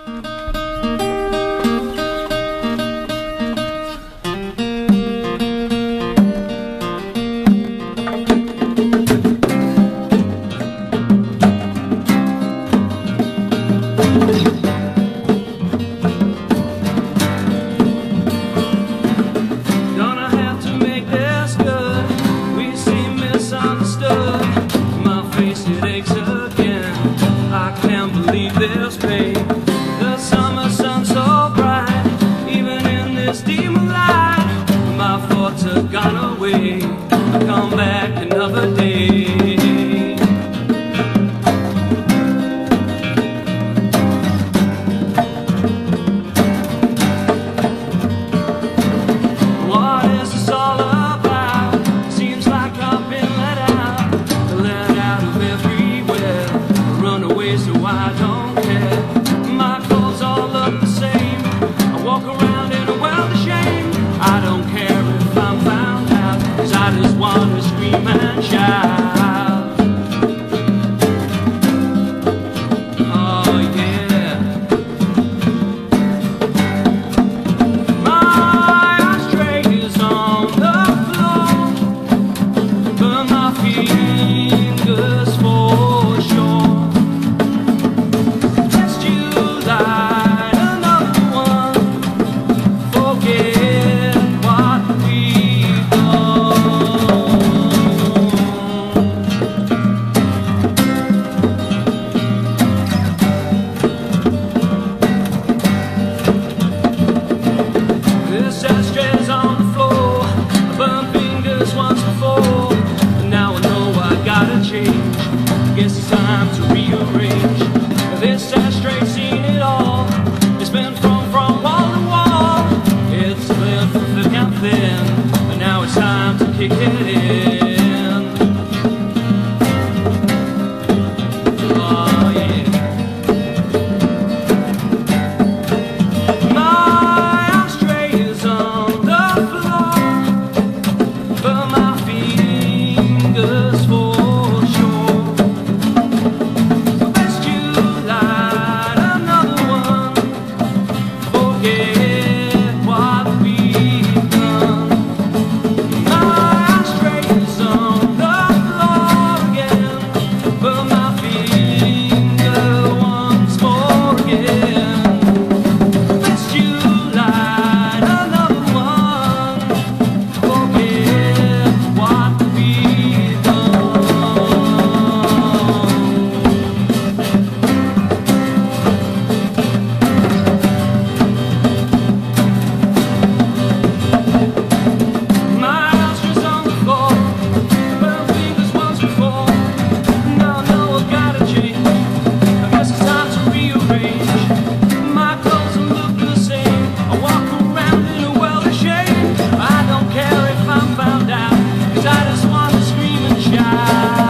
This pain. The summer sun's so bright, even in this dim light. My thoughts have gone away. I come back another day. What is this all about? Seems like I've been let out of everywhere. Runaways, so I don't. I just want to scream and shout. Oh yeah. My ashtray is on the floor, burn my fingers for sure. Let's you light another one. Forget what we've done. Ashtrays on the floor, I burned fingers once before, and now I know I gotta change. Guess it's time to rearrange. This ashtray's seen it all. It's been from wall to wall. It's been from thick and thin, but now it's time to kick it in. Oh yeah. I just wanna scream and shout.